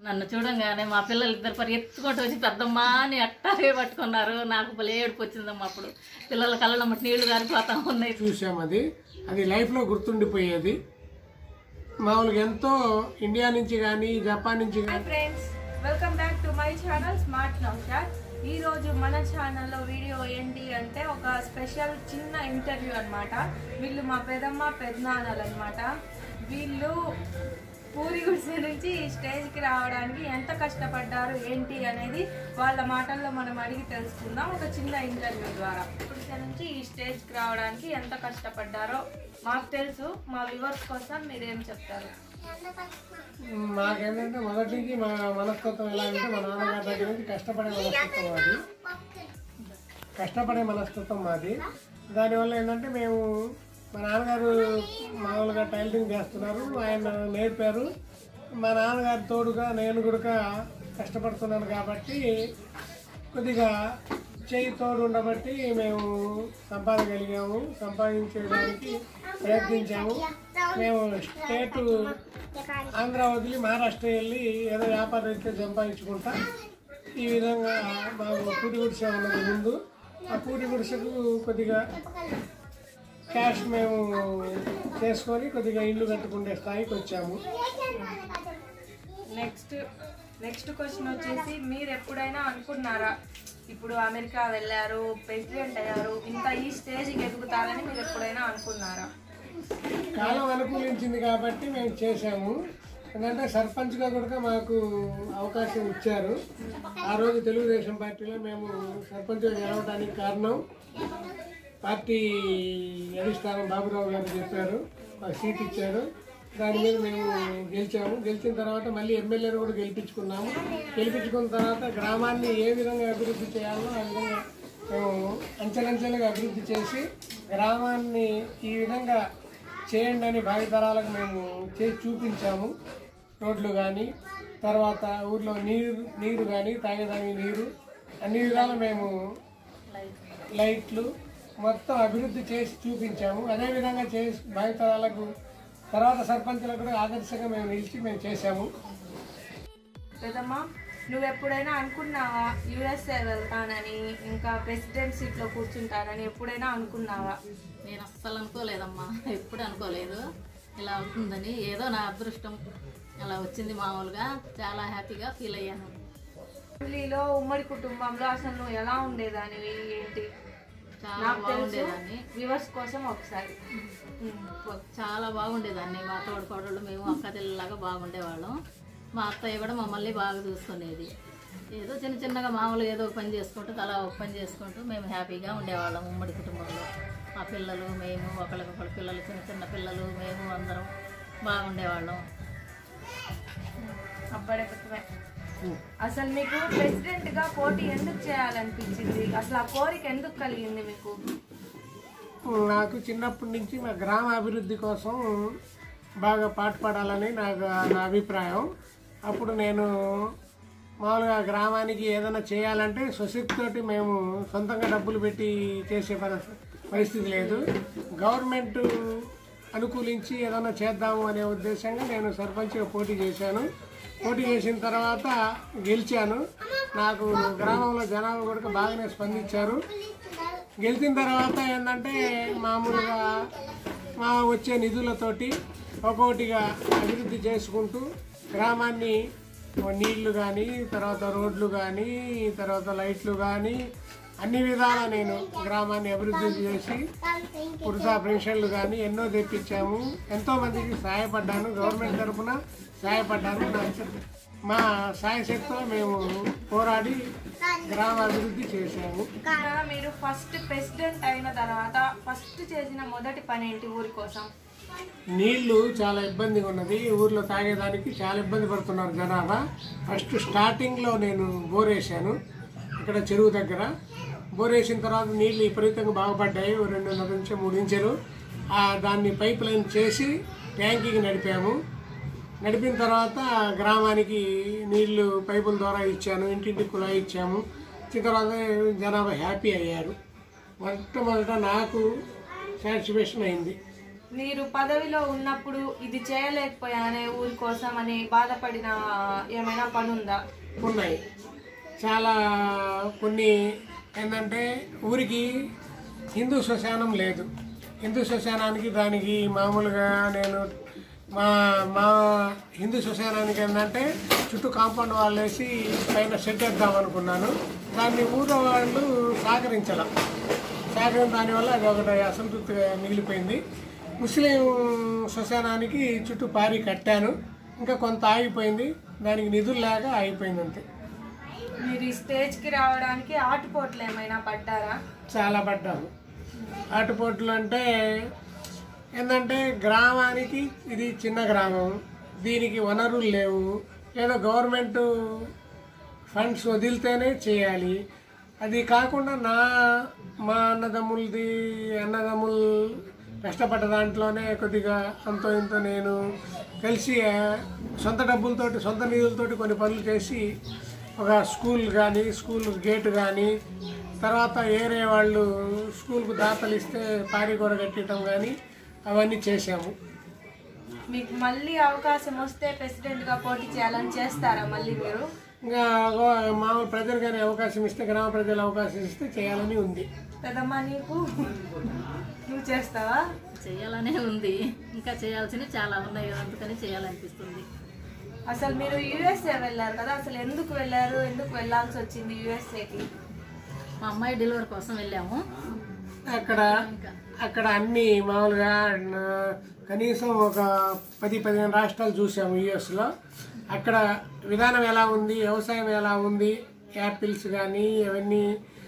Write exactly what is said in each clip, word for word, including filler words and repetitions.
నన్ను చూడంగానే మా పిల్లలు ఇద్దరు పరి ఎత్తుకుంటూ వచ్చి పెద్దమ్మా అని అట్టాగే పట్టుకున్నారు. నాకు భలే ఏడుపు వచ్చిందమ్మా. అప్పుడు పిల్లల కళ్ళ నీళ్లు గారిపోతా ఉన్నాయి. చూసాము అది అది లైఫ్లో గుర్తుండిపోయేది. మామూలుగా ఎంతో ఇండియా నుంచి కానీ జపాన్ నుంచి కానీ. Friends, welcome back to my channel smart Naushad. ఈ రోజు మన ఛానల్లో వీడియో ఏంటి అంటే ఒక స్పెషల్ చిన్న ఇంటర్వ్యూ అన్నమాట. వీళ్ళు మా పెదమ్మ పెద్దనాన్నలు అన్నమాట. వీళ్ళు పూరి గుడిసె నుంచి స్టేజ్కి రావడానికి ఎంత కష్టపడ్డారు ఏంటి అనేది వాళ్ళ మాటల్లో మనం అడిగి తెలుసుకుందాం ఒక చిన్న ఇంటర్వ్యూ ద్వారా. గుడిసె నుంచి ఈ స్టేజ్కి రావడానికి ఎంత కష్టపడ్డారో మాకు తెలుసు. మా వ్యూవర్స్ కోసం మీరేం చెప్తారు? మాకేంటంటే మొదటి నుంచి మా మనస్తత్వం ఎలా అంటే మా నాన్నగారి దగ్గర నుంచి కష్టపడే మనస్తత్వం మాది కష్టపడే మనస్తత్వం మాది దానివల్ల ఏంటంటే మేము మా నాన్నగారు మామూలుగా టైలరింగ్ చేస్తున్నారు, ఆయన నేర్పారు. మా నాన్నగారి తోడుగా నేను కూడా కష్టపడుతున్నాను కాబట్టి కొద్దిగా చేయి తోడు ఉండబట్టి మేము సంపాదించగలిగాము, సంపాదించడానికి ప్రయత్నించాము. మేము స్టేటు ఆంధ్ర వదిలి మహారాష్ట్ర వెళ్ళి ఏదో వ్యాపారం అయితే సంపాదించుకుంటా ఈ విధంగా మాకు పూరి గుడిసె ఉన్నది ముందు. ఆ పూరి గుడిసెకు కొద్దిగా క్యాష్ మేము చేసుకొని కొద్దిగా ఇల్లు కట్టుకునే స్థాయికి వచ్చాము. నెక్స్ట్ నెక్స్ట్ క్వశ్చన్ వచ్చేసి, మీరు ఎప్పుడైనా అనుకున్నారా ఇప్పుడు అమెరికా వెళ్ళారు, ప్రెసిడెంట్ అయ్యారు, ఇంత ఈ స్టేజ్కి ఎదుగుతారని మీరు ఎప్పుడైనా అనుకున్నారా? కాలం అనుకూలించింది కాబట్టి మేము చేసాము. ఎందుకంటే సర్పంచ్గా కూడా మాకు అవకాశం ఇచ్చారు. ఆ రోజు తెలుగుదేశం పార్టీలో మేము సర్పంచ్గా గెలవడానికి కారణం పార్టీ అధిష్టానం బాబురావు గారు చెప్పారు, మాకు సీట్ ఇచ్చారు. దాని మీద మేము గెలిచాము. గెలిచిన తర్వాత మళ్ళీ ఎమ్మెల్యేను కూడా గెలిపించుకున్నాము. గెలిపించుకున్న తర్వాత గ్రామాన్ని ఏ విధంగా అభివృద్ధి చేయాలో ఆ విధంగా మేము అంచెలంచెలుగా అభివృద్ధి చేసి గ్రామాన్ని ఈ విధంగా చేయండి అని భావితరాలకు మేము చేసి చూపించాము. రోడ్లు కానీ, తర్వాత ఊర్లో నీరు నీరు కానీ, తాగేదానికి నీరు, అన్ని విధాలు మేము లైట్లు మొత్తం అభివృద్ధి చేసి చూపించాము. అదేవిధంగా చేసి భావితరాలకు తర్వాత సర్పంచులకు కూడా ఆదర్శంగా మేము నిలిచి మేము చేసాము. పెద్దమ్మా, నువ్వు ఎప్పుడైనా అనుకున్నావా యూఎస్ఏ వెళ్తానని, ఇంకా ప్రెసిడెంట్ సీట్లో కూర్చుంటానని ఎప్పుడైనా అనుకున్నావా? నేను అస్సలు అనుకోలేదమ్మా, ఎప్పుడు అనుకోలేదు ఇలా అవుతుందని. ఏదో నా అదృష్టం అలా వచ్చింది. మామూలుగా చాలా హ్యాపీగా ఫీల్ అయ్యాను. ఫ్యామిలీలో ఉమ్మడి కుటుంబంలో అసలు నువ్వు ఎలా ఉండేదానివి ఏంటి? చాలా బాగుండేదాన్ని. వ్యూవర్స్ కోసం ఒకసారి. చాలా బాగుండేదాన్ని. మా తోడుకోడళ్ళు మేము అక్క చెల్లెలాగా బాగుండేవాళ్ళం. మా అత్తయ్య కూడా మమ్మల్ని బాగా చూసుకునేది. ఏదో చిన్న చిన్నగా మామూలు ఏదో పని చేసుకుంటూ తలా ఒక పని చేసుకుంటూ మేము హ్యాపీగా ఉండేవాళ్ళం ఉమ్మడి కుటుంబంలో. మా పిల్లలు మేము ఒకళ్ళకొకళ్ళ పిల్లలు, చిన్న చిన్న పిల్లలు, మేము అందరం బాగుండేవాళ్ళం. అబ్బాయి అసలు మీకు ప్రెసిడెంట్ గా పోటీ ఎందుకు చేయాలనిపించింది? అసలు ఆ కోరిక ఎందుకు కలిగింది మీకు? నాకు చిన్నప్పటి నుంచి మా గ్రామ అభివృద్ధి కోసం బాగా పాటుపడాలని నాకు నా అభిప్రాయం. అప్పుడు నేను మామూలుగా గ్రామానికి ఏదైనా చేయాలంటే స్వశక్తితోటి మేము సొంతంగా డబ్బులు పెట్టి చేసే పరిస్థితి లేదు. గవర్నమెంట్ అనుకూలించి ఏదైనా చేద్దాము అనే ఉద్దేశంగా నేను సర్పంచ్గా పోటీ చేశాను. పోటీ చేసిన తర్వాత గెలిచాను. నాకు గ్రామంలో జనాలు కూడా బాగానే స్పందించారు. గెలిచిన తర్వాత ఏంటంటే మామూలుగా మా వచ్చే నిధులతోటి ఒక్కొక్కటిగా అభివృద్ధి చేసుకుంటూ గ్రామాన్ని నీళ్లు కానీ, తర్వాత రోడ్లు కానీ, తర్వాత లైట్లు కానీ అన్ని విధాలా నేను గ్రామాన్ని అభివృద్ధి చేసి వృద్ధా పెన్షన్లు కానీ ఎన్నో తెప్పించాము. ఎంతోమందికి సహాయపడ్డాను. గవర్నమెంట్ తరఫున సహాయపడ్డాను. మా సాయశక్తిలో మేము పోరాడి గ్రామ అభివృద్ధి చేశాము. మీరు ఫస్ట్ ప్రెసిడెంట్ అయిన తర్వాత ఫస్ట్ చేసిన మొదటి పని ఏంటి ఊరి కోసం? నీళ్లు చాలా ఇబ్బందిగా ఉన్నది. ఊర్లో తాగేదానికి చాలా ఇబ్బంది పడుతున్నారు జనాభా. ఫస్ట్ స్టార్టింగ్లో నేను బోర్ వేసాను ఇక్కడ చెరువు దగ్గర. బోర్ వేసిన తర్వాత నీళ్లు విపరీతంగా బాగుపడ్డాయి. రెండున్నర నుంచి మూడు ఇంచులు దాన్ని పైప్ లైన్ చేసి ట్యాంకీకి నడిపాము. నడిపిన తర్వాత గ్రామానికి నీళ్లు పైపుల ద్వారా ఇచ్చాను. ఇంటింటికి కుళాయి ఇచ్చాము. ఇచ్చిన తర్వాత జనాభా హ్యాపీ అయ్యారు. మొట్టమొదట నాకు సాటిస్ఫాక్షన్ అయింది. మీరు పదవిలో ఉన్నప్పుడు ఇది చేయలేకపోయానే ఊరి కోసం అని బాధపడిన ఏమైనా పని ఉందా? ఉన్నాయి చాలా. కొన్ని ఏంటంటే ఊరికి హిందూ శ్మశానం లేదు. హిందూ శ్మశానానికి దానికి మామూలుగా నేను మా మా హిందూ శ్మశానానికి ఏంటంటే చుట్టూ కాంపౌండ్ వాళ్ళు వేసి పైన షెడ్ వేద్దాం అనుకున్నాను. దాన్ని ఊరు వాళ్ళు సహకరించాల సహకరించిన దానివల్ల అది ఒకటి అసంతృప్తిగా మిగిలిపోయింది. ముస్లిం శ్మశానానికి చుట్టూ పారి కట్టాను, ఇంకా కొంత ఆగిపోయింది, దానికి నిధులు లేక ఆగిపోయింది అంతే. మీరు ఈ స్టేజ్కి రావడానికి ఆటుపోట్లు ఏమైనా పడ్డారా? చాలా పడ్డాను. ఆటుపోట్లు అంటే ఏంటంటే గ్రామానికి ఇది చిన్న గ్రామం, దీనికి వనరులు లేవు, ఏదో గవర్నమెంట్ ఫండ్స్ వదిలితేనే చేయాలి. అది కాకుండా నా మా అన్నదమ్ములది అన్నదమ్ములు కష్టపడ్డ దాంట్లోనే కొద్దిగా అంతో ఇంతో నేను కలిసి సొంత డబ్బులతోటి సొంత నిధులతోటి కొన్ని పనులు చేసి ఒక స్కూల్ కానీ స్కూల్ గేటు కానీ తర్వాత ఏరే వాళ్ళు స్కూల్కు దాతలు ఇస్తే పారిగోడ కట్టడం కానీ అవన్నీ చేశాము. మీకు మళ్ళీ అవకాశం వస్తే ప్రెసిడెంట్గా పోటీ చేయాలని చేస్తారా మళ్ళీ మీరు? ఇంకా మామూలు ప్రజలు కానీ అవకాశం ఇస్తే, గ్రామ ప్రజలు అవకాశం ఇస్తే చేయాలని ఉంది. పెద్దమ్మ నీకు నువ్వు చేస్తావా? చేయాలనే ఉంది, ఇంకా చేయాల్సినవి చాలా ఉన్నాయి, అందుకని చేయాలనిపిస్తుంది. అసలు మీరు యూఎస్ఏ వెళ్ళారు కదా, అసలు ఎందుకు వెళ్ళారు, ఎందుకు వెళ్ళాల్సి వచ్చింది యూఎస్ఏకి? మా అమ్మాయి డెలివరీ కోసం వెళ్ళాము. అక్కడ అక్కడ అన్ని మామూలుగా కనీసం ఒక పది పదిహేను రాష్ట్రాలు చూసాము యూఎస్లో. అక్కడ విధానం ఎలా ఉంది, వ్యవసాయం ఎలా ఉంది, యాపిల్స్ కానీ అవన్నీ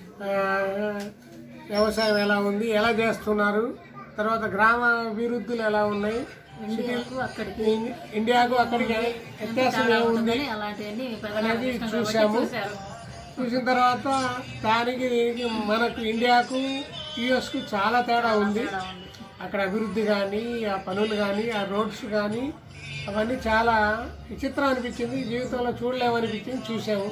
వ్యవసాయం ఎలా ఉంది, ఎలా చేస్తున్నారు, తర్వాత గ్రామ అభివృద్ధులు ఎలా ఉన్నాయి, ఇండియాకు అక్కడికి ఇండియాకు అక్కడికి వ్యత్యాసం ఏముంది అలాంటివన్నీ అనేది చూసాము. చూసిన తర్వాత దానికి దీనికి మనకు ఇండియాకు యుఎస్కు చాలా తేడా ఉంది. అక్కడ అభివృద్ధి కానీ ఆ పనులు కానీ ఆ రోడ్స్ కానీ అవన్నీ చాలా విచిత్రం అనిపించింది, జీవితంలో చూడలేమనిపించింది, చూసాము.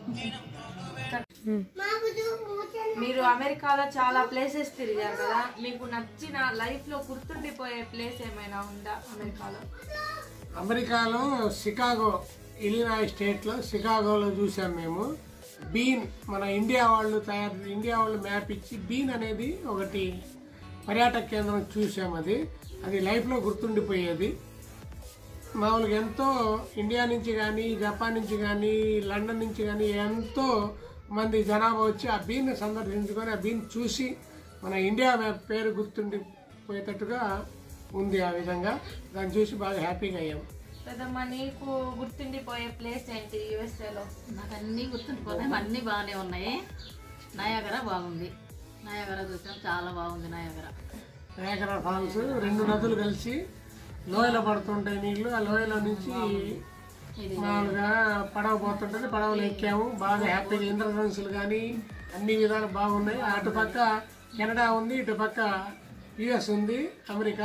మీరు అమెరికాలో చాలా ప్లేసెస్ తిరిగారు కదా, మీకు నచ్చిన లైఫ్ లో గుర్తుండిపోయే ప్లేస్ ఏమైనా ఉందా అమెరికాలో? అమెరికాలో షికాగో, ఇలినాయ్ స్టేట్ లో షికాగోలో చూసాం మేము. బీన్ మన ఇండియా వాళ్ళు తయారు ఇండియా వాళ్ళు మ్యాప్ ఇచ్చి బీన్ అనేది ఒకటి పర్యాటక కేంద్రం చూసాం. అది అది లైఫ్లో గుర్తుండిపోయేది. మామూలుగా ఎంతో ఇండియా నుంచి కానీ జపాన్ నుంచి కానీ లండన్ నుంచి కానీ ఎంతో మంది జనాభా వచ్చి ఆ బీన్ సందర్శించుకొని ఆ బీన్ చూసి మన ఇండియా మ్యాప్ పేరు గుర్తుండిపోయేటట్టుగా ఉంది. ఆ విధంగా దాన్ని చూసి బాగా హ్యాపీగా అయ్యాము. పెద్దమ్మ నీకు గుర్తుండిపోయే ప్లేస్ ఏంటి యూఎస్ఏలో? నాకు అన్నీ గుర్తుండిపోతాయి, అన్నీ బాగానే ఉన్నాయి. నయాగరా బాగుంది, నయాగరా చూసాం, చాలా బాగుంది నయాగరా. నయాగరా ఫాల్స్ రెండు నదులు కలిసి లోయలో పడుతుంటాయి నీళ్లు. ఆ లోయలో నుంచి మామూలుగా పడవ పోతుంటుంది, పడవలు ఎక్కాము, బాగా హ్యాపీగా. ఇంద్రధనుసులు కానీ అన్ని విధాలు బాగున్నాయి. అటుపక్క కెనడా ఉంది, ఇటుపక్క యుఎస్ ఉంది, అమెరికా,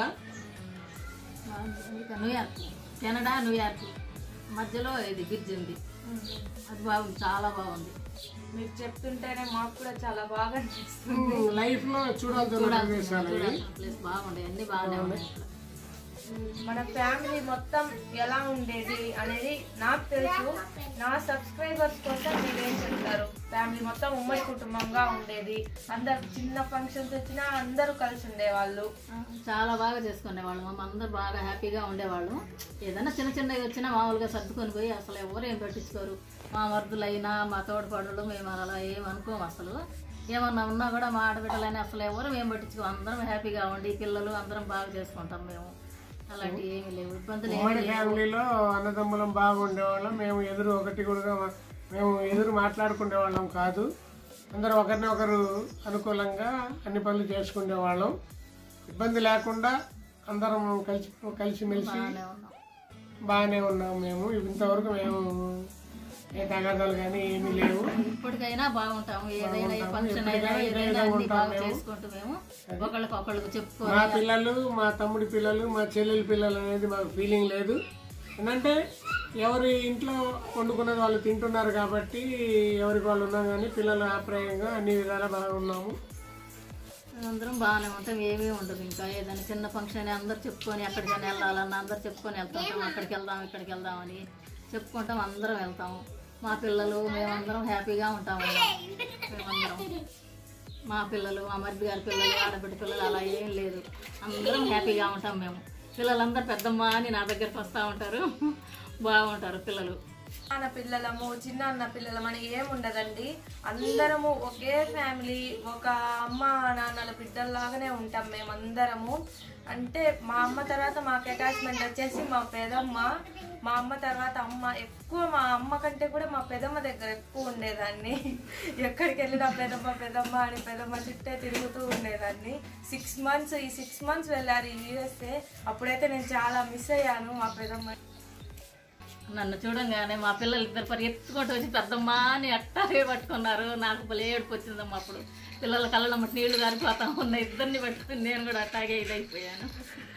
న్యూయార్క్, కెనడా న్యూయార్క్ మధ్యలో ఇది బ్రిడ్జ్ ఉంది, అది బాగుంది, చాలా బాగుంది. మీరు చెప్తుంటేనే మాకు కూడా చాలా బాగా అనిపిస్తుంది. లైఫ్ లో చూడాల్సిన ప్లేస్ బాగుండే, అన్ని బాగానే ఉన్నాయి. మన ఫ్యామిలీ మొత్తం ఎలా ఉండేది అనేది నాకు తెలుసు. నా సబ్స్క్రైబర్స్ కోసం మీరు ఏం చెప్తారు? ఫ్యామిలీ మొత్తం ఉమ్మడి కుటుంబంగా ఉండేది, అందరు చిన్న ఫంక్షన్స్ వచ్చినా అందరూ కలిసి ఉండేవాళ్ళు, చాలా బాగా చేసుకునేవాళ్ళు. మా అందరూ బాగా హ్యాపీగా ఉండేవాళ్ళు. ఏదైనా చిన్న చిన్నవి వచ్చినా మామూలుగా సర్దుకొని పోయి అసలు ఎవరు ఏం పట్టించుకోరు. మా మరుదులైనా మా తోడుపాడులు మేము అలా ఏమనుకోము. అసలు ఏమన్నా ఉన్నా కూడా మా ఆడబిడ్డలైనా అసలు ఎవరు మేము పట్టించుకో, అందరం హ్యాపీగా ఉండి పిల్లలు అందరం బాగా చేసుకుంటాం. మేము అలాంటి ఏమీ లేవు, ఇబ్బందులు ఏమీ లేవు. ఫ్యామిలీలో అన్నదమ్ములం బాగుండేవాళ్ళం. మేము ఎదురు ఒకటి కూడా మేము ఎదురు మాట్లాడుకునేవాళ్ళం కాదు. అందరూ ఒకరిని ఒకరు అనుకూలంగా అన్ని పనులు చేసుకునేవాళ్ళం. ఇబ్బంది లేకుండా అందరం కలిసి కలిసిమెలిసి బాగానే ఉన్నాం. మేము ఇంతవరకు మేము ఏ తగాదాలు కానీ ఏమీ లేవు. ఇప్పటికైనా బాగుంటాము. ఏదైనా ఏ ఫంక్షన్ అయినా ఏదైనా అన్ని బాగా చేసుకుంటూ మేము ఒకళ్ళకి ఒకళ్ళకి చెప్పుకో. మా పిల్లలు, మా తమ్ముడి పిల్లలు, మా చెల్లెలి పిల్లలు అనేది మాకు ఫీలింగ్ లేదు. ఏంటంటే ఎవరి ఇంట్లో వండుకున్నది వాళ్ళు తింటున్నారు కాబట్టి ఎవరికి వాళ్ళు ఉన్నాం, కానీ పిల్లలు ఆప్రాయంగా అన్ని విధాలా బాగున్నాము. అందరం బాగానే ఉంటాం, ఏమీ ఉండదు. ఇంకా ఏదైనా చిన్న ఫంక్షన్ అందరు చెప్పుకొని ఎక్కడికైనా వెళ్ళాలన్నా అందరు చెప్పుకొని వెళ్తుంటాం. అక్కడికి వెళ్దాం ఇక్కడికి వెళ్దామని చెప్పుకుంటాం, అందరం వెళ్తాము. మా పిల్లలు మేమందరం హ్యాపీగా ఉంటాము. మేమందరం మా పిల్లలు మా మరిది గారి పిల్లలు ఆడబిడ్డ పిల్లలు అలా ఏం లేదు, అందరం హ్యాపీగా ఉంటాం. మేము పిల్లలందరూ పెద్దమ్మ అని నా దగ్గరికి వస్తూ ఉంటారు, బాగుంటారు పిల్లలు. అన్న పిల్లలము చిన్న అన్న పిల్లలమని ఏముండదండి, అందరము ఒకే ఫ్యామిలీ, ఒక అమ్మ నాన్నల బిడ్డల్లాగానే ఉంటాం మేమందరము. అంటే మా అమ్మ తర్వాత మాకు అటాచ్మెంట్ వచ్చేసి మా పెదమ్మ, మా అమ్మ తర్వాత అమ్మ. ఎక్కువ మా అమ్మ కంటే కూడా మా పెదమ్మ దగ్గర ఎక్కువ ఉండేదాన్ని. ఎక్కడికి వెళ్ళినా పెదమ్మ పెదమ్మ అని పెదమ్మ చుట్టే తిరుగుతూ ఉండేదాన్ని. సిక్స్ మంత్స్ ఈ సిక్స్ మంత్స్ వెళ్ళారు ఈ యూఎస్ఏ. అప్పుడైతే నేను చాలా మిస్ అయ్యాను మా పెదమ్మ. నన్ను చూడంగానే మా పిల్లలు ఇద్దరు పరి ఎత్తుకుంటూ వచ్చి పెద్దమ్మ అని అట్టాగే పట్టుకున్నారు. నాకు భలే ఏడుపు వచ్చిందమ్మా. అప్పుడు పిల్లల కళ్ళమ్మ నీళ్లు గారిపోతా ఉన్నాయి, ఇద్దరిని పట్టుకుని నేను కూడా అట్టాగే ఇదైపోయాను.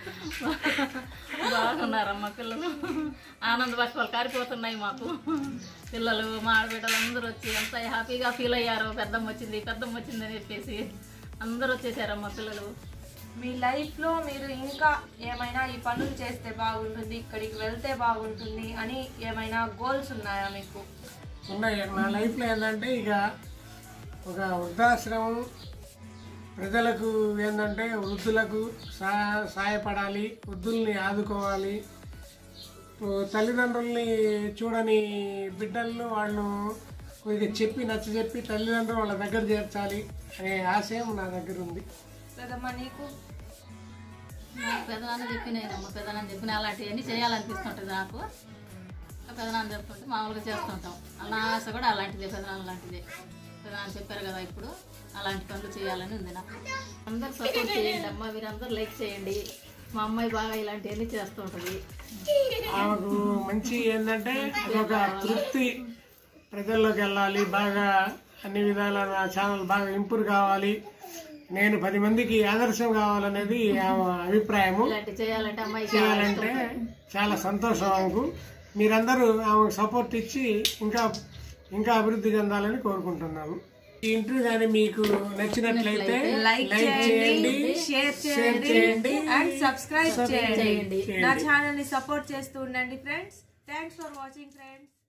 బాగున్నారమ్మ పిల్లలు, ఆనంద బాష్పాలు కారిపోతున్నాయి మాకు. పిల్లలు మా ఆడబిడ్డలు అందరూ వచ్చి ఎంత హ్యాపీగా ఫీల్ అయ్యారో. పెద్దమ్మ వచ్చింది పెద్దమ్మ వచ్చింది అని చెప్పేసి అందరూ వచ్చేసారమ్మ పిల్లలు. మీ లైఫ్లో మీరు ఇంకా ఏమైనా ఈ పనులు చేస్తే బాగుంటుంది, ఇక్కడికి వెళ్తే బాగుంటుంది అని ఏమైనా గోల్స్ ఉన్నాయా మీకు? ఉన్నాయి. నా లైఫ్లో ఏంటంటే ఇక ఒక వృద్ధాశ్రమం, ప్రజలకు ఏంటంటే వృద్ధులకు సా సహాయపడాలి, వృద్ధుల్ని ఆదుకోవాలి. తల్లిదండ్రుల్ని చూడని బిడ్డలను వాళ్ళు కొద్దిగా చెప్పి నచ్చ చెప్పి తల్లిదండ్రులు వాళ్ళ దగ్గర చేర్చాలి అనే ఆశయం నా దగ్గర ఉంది. పెద్దమ్మ నీకు? పెదనాన్న చెప్పినాయనమ్మ, పెదనాన్న చెప్పిన అలాంటివన్నీ చేయాలనిపిస్తుంటుంది నాకు. పెదనాన్న చెప్తుంటే మామూలుగా చేస్తుంటాం. అలా ఆశ కూడా అలాంటిదే, పెదనాన్న లాంటిదే. పెదనాన్న చెప్పారు కదా ఇప్పుడు, అలాంటి పనులు చేయాలని ఉంది నాకు. అందరు సపోర్ట్ చేయండి అమ్మ, మీరందరూ లైక్ చేయండి. మా అమ్మాయి బాగా ఇలాంటివన్నీ చేస్తుంటుంది. ఆమెకు మంచి ఏంటంటే ఒక తృప్తి, ప్రజల్లోకి వెళ్ళాలి, బాగా అన్ని విధాల నా ఛానల్ బాగా ఇంప్రూవ్ కావాలి, నేను పది మందికి ఆదర్శం కావాలనేది ఆమె అభిప్రాయము. ఇలాంటి చేయాలంటే అమ్మాయి చేయాలంటే చాలా సంతోషం ఆమెకు. మీరందరూ ఆమెకు సపోర్ట్ ఇచ్చి ఇంకా ఇంకా అభివృద్ధి చెందాలని కోరుకుంటున్నాను. ఈ ఇంటర్వ్యూ కానీ మీకు నచ్చినట్లయితే లైక్ చేయండి, షేర్ చేయండి అండ్ సబ్స్క్రైబ్ చేయండి. నా ఛానల్ ని సపోర్ట్ చేస్తూ ఉండండి friends. Thanks for watching friends.